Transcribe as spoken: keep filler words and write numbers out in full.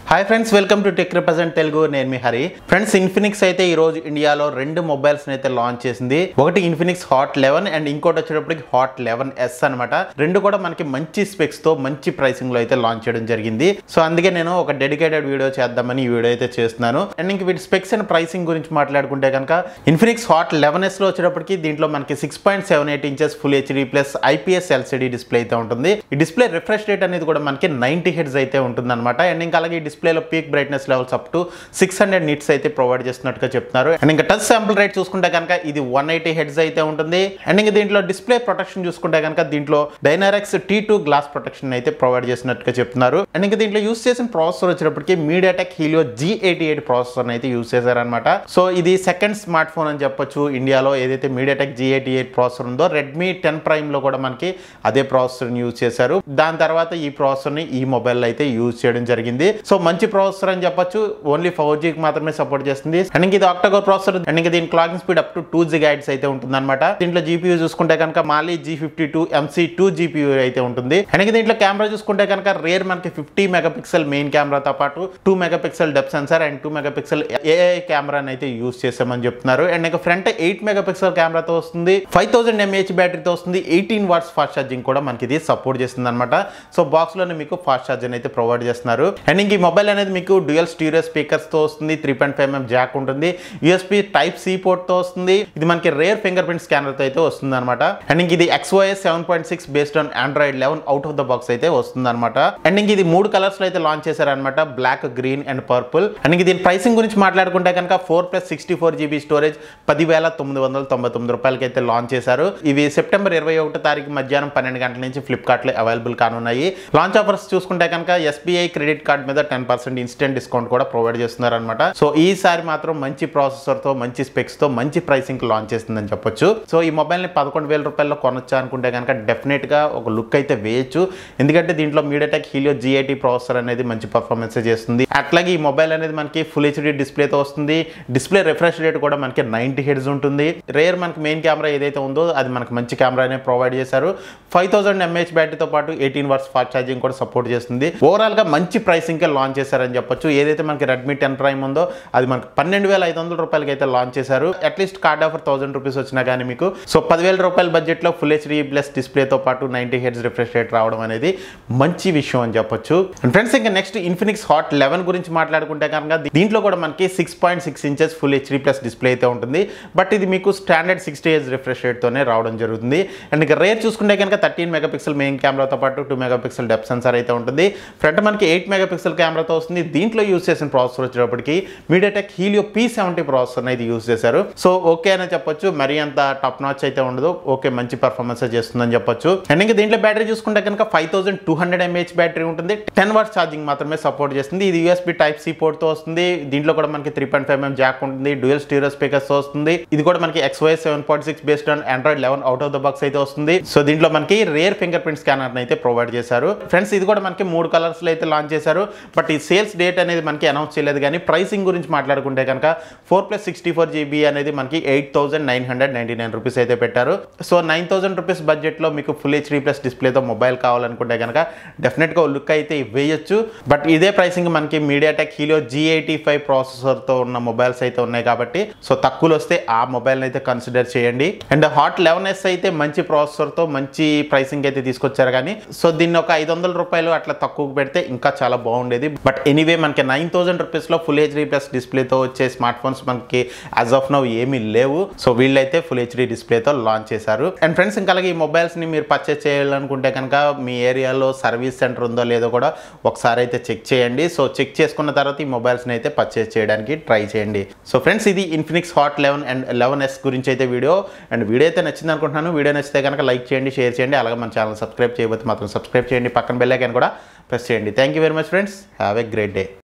Hi friends, welcome to tech represent Telugu. నేను మీ Hari. Friends, Infinix అయితే ఈ రోజు ఇండియాలో రెండు మొబైల్స్ అయితే లాంచ్ చేసింది. ఒకటి ఇన్ఫినిక్స్ హాట్ లెవెన్ అండ్ ఇంకోటి వచ్చేటప్పటికి హాట్ లెవెన్ ఎస్ అనమాట. రెండు కూడా మనకి మంచి స్పెక్స్ తో మంచి ప్రైసింగ్ లో అయితే లాంచ్ చేయడం జరిగింది. సో అందుకే నేను ఒక డెడికేటెడ్ వీడియో చేద్దామని ఈ వీడియో అయితే చేస్తున్నాను. అండ్ ఇంక వీటి స్పెక్స్ అండ్ ప్రైసింగ్ గురించి మాట్లాడుకుంటే కనుక ఇన్ఫినిక్స్ హాట్ లెవెన్ ఎస్ లో వచ్చేటప్పటికి దీంట్లో మనకి six point seven eight inches full HD plus IPS LCD display అయితే ఉంటుంది. ఈ డిస్ప్లే రిఫ్రెష్ రేట్ అనేది కూడా మనకి నైన్టీ హెడ్స్ అయితే ఉంటుంది అనమాట. అండ్ ఇంకా అలాగే డిస్ప్లేలో peak brightness levels up to six hundred nits అయితే ప్రొవైడ్ చేస్తున్నట్టుగా చెప్తున్నారు. అండ్ ఇంకా టచ్ శాంపుల్ రేట్ చూసుకుంటే కనుక ఇది వన్ ఎయిటీ హెడ్స్ అయితే ఉంటుంది. అండ్ ఇంకా దీంట్లో డిస్ప్లే ప్రొటెక్షన్ చూసుకుంటే కనుక దీంట్లో Dinorex T two glass protection అయితే ప్రొవైడ్ చేసినట్టుగా చెప్తున్నారు. అండ్ ఇంకా దీంట్లో యూస్ చేసిన ప్రాసెసర్ వచ్చేటప్పటికి MediaTek Helio G eighty eight processor అయితే యూస్ చేశారనమాట. సో ఇది సెకండ్ స్మార్ట్ ఫోన్ అని చెప్పొచ్చు ఇండియాలో. ఏదైతే MediaTek G eighty eight processor ఉందో రెడ్మీ టెన్ ప్రైమ్ లో కూడా మనకి అదే ప్రాసెసర్ యూజ్ చేశారు. దాని తర్వాత ఈ ప్రాసెసర్ ని ఈ మొబైల్ అయితే యూజ్ చేయడం జరిగింది. సో మంచి ప్రాసెసర్ అని చెప్పొచ్చు. ఓన్లీ ఫోర్ జీకి మాత్రమే సపోర్ట్ చేస్తుంది. అండ్ ఇంక ఇది ఆక్టాకోర్ ప్రాసెసర్. అండ్ ఇంకా దీని clocking speed up to two gigahertz అయితే ఉంటుంది అనమాట. దీంట్లో జీపీయూ చూసుకుంటే కనుక Mali G fifty two MC two GPU అయితే ఉంటుంది. అండ్ ఇంకా దీంట్లో కెమెరా చూసుకుంటే కనుక రేర్ మనకి ఫిఫ్టీ మెగాపిక్సెల్ మెయిన్ కెమెరాతో పాటు two megapixel depth sensor and two megapixel AI కెమెరాని అయితే యూజ్ చేసామని చెప్తున్నారు. అండ్ ఇంకా ఫ్రంట్ ఎయిట్ మెగాపిక్సెల్ కెమెరాతో వస్తుంది. ఫైవ్ థౌసండ్ ఎంఏహెచ్ బ్యాటరీతో వస్తుంది. ఎయిటీన్ వాట్స్ ఫాస్ట్ ఛార్జింగ్ కూడా మనకి ఇది సపోర్ట్ చేస్తుంది అనమాట. సో బాక్స్ లోనే మీకు ఫాస్ట్ ఛార్జింగ్ అయితే ప్రొవైడ్ చేస్తున్నారు. అండ్ ఇంక ఈ మొబైల్ అనేది మీకు డ్యూయల్ స్టీరియో స్పీకర్స్ తో వస్తుంది. Three point five mm jack ఉంటుంది. యూఎస్బీ టైప్ సి పోర్ట్ తో వస్తుంది. ఇది మనకి రేర్ ఫింగర్ ప్రింట్ స్కానర్ తో అయితే వస్తుంది అనమాట. అండ్ ఇంక ఇది XOS seven point six based on Android eleven out of the box అయితే వస్తుంది అనమాట. అండ్ ఇంక ఇది మూడు కలర్స్ లో అయితే లాంచ్ చేశారనమాట, black, green and purple. And ఇంక దీని ప్రైసింగ్ గురించి మాట్లాడుకుంటే కనుక four plus sixty four GB storage పదివేల తొమ్మిది వందల తొంభై తొమ్మిది రూపాయలకి అయితే లాంచ్ చేశారు. ఇవి సెప్టెంబర్ ఇరవై ఒకటో తారీఖు మధ్యాహ్నం పన్నెండు గంటల నుంచి ఫ్లిప్కార్ట్ లో అవైలబుల్ కానున్నాయి. లాంచ్ ఆఫర్స్ చూసుకుంటే కనుక ఎస్బీఐ క్రెడిట్ కార్డ్ మీద టెన్ పర్సెంట్ ఇన్స్టెంట్ డిస్కౌంట్ కూడా ప్రొవైడ్ చేస్తున్నారు అనమాట. సో ఈసారి మాత్రం మంచి ప్రాసెసర్ తో మంచి స్పెక్స్ తో మంచి ప్రైసింగ్ లాంచ్ చేస్తుందని చెప్పొచ్చు. సో ఈ మొబైల్ ని పదకొండు వేల రూపాయల్లో కొనొచ్చా అనుకుంటే కనుక డెఫినెట్ గా ఒక లుక్ అయితే వేయచ్చు. ఎందుకంటే దీంట్లో MediaTek Helio G eighty processor అనేది మంచి పర్ఫార్మెన్స్ చేస్తుంది. అట్లాగే ఈ మొబైల్ అనేది మనకి ఫుల్ హెచ్డి డిస్ప్లేతో వస్తుంది. డిస్ప్లే రిఫ్రెష్ రేట్ కూడా మనకి నైన్టీ హెడ్స్ ఉంటుంది. రేర్ మనకి మెయిన్ కెమెరా ఏదైతే ఉందో అది మనకి మంచి కెమెరానే ప్రొవైడ్ చేశారు. ఫైవ్ థౌసండ్ ఎంఏహెచ్ బ్యాటరీతో పాటు ఎయిటీన్ వాట్స్ ఫాస్ట్ ఛార్జింగ్ కూడా సపోర్ట్ చేస్తుంది. ఓవరాల్ గా మంచి ప్రైసింగ్ కే లాంచ్ చేశారని చెప్పొచ్చు. ఏదైతే మనకి రెడ్మీ టెన్ ప్రైమ్ ఉందో అది మనకి పన్నెండు వేల ఐదు వందల రూపాయలకి అయితే లాంచ్ చేశారు. At least card offer thousand rupees వచ్చినా కానీ మీకు సో పదివేల రూపాయల బడ్జెట్ లో ఫుల్ హెచ్డి ప్లస్ డిస్ప్లేతో పాటు నైన్టీ హెడ్స్ రిఫ్రెష్ రేట్ రావడం అనేది మంచి విషయం అని చెప్పొచ్చు. అండ్ ఫ్రెండ్స్, ఇంకా నెక్స్ట్ ఇన్ఫినిక్స్ హాట్ లెవెన్ గురించి మాట్లాడుకుంటే కనుక దీంట్లో కూడా మనకి six point six inches full HD plus display అయితే ఉంటుంది. బట్ ఇది మీకు standard sixty hertz refresh rate తోనే రావడం జరుగుతుంది. అండ్ ఇంకా రేర్ చూసుకుంటే కనుక థర్టీన్ మెగాపిక్సెల్ మెయిన్ కెమెరాతో పాటు టూ మెగాపిక్సెల్ డెప్త్ సెన్సార్ అయితే ఉంటుంది. ఫ్రంట్ మనకి ఎయిట్ మెగాపిక్సెల్ కెమెరాతో వస్తుంది. దీంట్లో యూజ్ చేసిన ప్రాసెసర్ వచ్చేటప్పటికి MediaTek Helio P seventy processor అయితే యూజ్ చేశారు. సో ఓకే అని చెప్పొచ్చు. మరీ అంత టాప్ నాచ్ అయితే ఉండదు. ఓకే, మంచి పర్ఫార్మెన్స్ చేస్తుందని చెప్పొచ్చు. అండ్ ఇంకా దీంట్లో బ్యాటరీ చూసుకుంటే కనుక five thousand two hundred mAh battery ఉంటుంది. టెన్ వాట్స్ ఛార్జింగ్ మాత్రమే సపోర్ట్ చేస్తుంది. ఇది యూఎస్బీ టైప్ సి పోర్ట్ తో వస్తుంది. దీంట్లో కూడా మనకి three point five mm jack ఉంటుంది. డ్యూయల్ స్టీరియో స్పీకర్స్ తో వస్తుంది. ఇది కూడా మనకి XOS seven point six based on Android eleven out of the box అయితే వస్తుంది. సో దీంట్లో మనకి రేర్ ఫింగర్ ప్రింట్ స్కానర్ అయితే ప్రొవైడ్ చేశారు. ఫ్రెండ్స్, ఇది కూడా మనకి మూడు కలర్స్ లో అయితే లాంచ్ చేశారు. బట్ ఈ సేల్స్ డేట్ అనేది మనకి అనౌన్స్ చేయలేదు. కానీ ప్రైసింగ్ గురించి మాట్లాడుకుంటే కనుక four plus sixty four GB అనేది మనకి eight thousand nine hundred ninety nine rupees అయితే పెట్టారు. So nine thousand rupees budget లో మీకు ఫుల్ హెచ్డీ ప్లస్ డిస్ప్లేతో మొబైల్ కావాలనుకుంటే కనుక డెఫినెట్ గా లుక్ అయితే వేయొచ్చు. బట్ ఇదే ప్రైసింగ్ మనకి MediaTek Helio G eighty five processor తో ఉన్న మొబైల్స్ అయితే ఉన్నాయి కాబట్టి సో తక్కువలో వస్తే ఆ మొబైల్ అయితే కన్సిడర్ చేయండి. అండ్ హాట్ లెవెన్ ఎస్ అయితే మంచి ప్రాసెసర్ తో మంచి ప్రైసింగ్ అయితే తీసుకొచ్చారు. కానీ సో దీన్ని ఒక ఐదు వందల రూపాయలు అట్లా తక్కువ పెడితే ఇంకా చాలా బాగుండేది. బట్ ఎనీవే మనకి నైన్ థౌసండ్ రూపీస్ లో ఫుల్ హెచ్డీ ప్లస్ డిస్ప్లేతో వచ్చే స్మార్ట్ ఫోన్స్ మనకి యాజ్ ఆఫ్ నౌ ఏమీ లేవు. సో వీళ్ళైతే ఫుల్ హెచ్డీ డిస్ప్లేతో లాంచ్ చేశారు. అండ్ ఫ్రెండ్స్, ఇంకా అలాగే ఈ మొబైల్స్ ని మీరు పర్చేస్ చేయాలనుకుంటే కనుక మీ ఏరియాలో సర్వీస్ సెంటర్ ఉందో లేదో కూడా ఒకసారి అయితే చెక్ చేయండి. సో చెక్ చేసుకున్న తర్వాత ఈ మొబైల్స్ ని అయితే పర్చేస్ చేయడానికి ట్రై చేయండి. సో ఫ్రెండ్స్, ఇది Infinix hot eleven and eleven S గురించి అయితే వీడియో. అండ్ వీడియో అయితే నచ్చింది అనుకుంటున్నాను. వీడియో నచ్చితే కనుక లైక్ చేయండి, షేర్ చేయండి. అలాగే మన ఛానల్ సబ్స్క్రైబ్ చేయబోతే మాత్రం సబ్స్క్రైబ్ చేయండి. పక్కన బెల్ ఐకాన్ కూడా ప్రెస్ చేయండి. Thank you very much friends. Have a great day.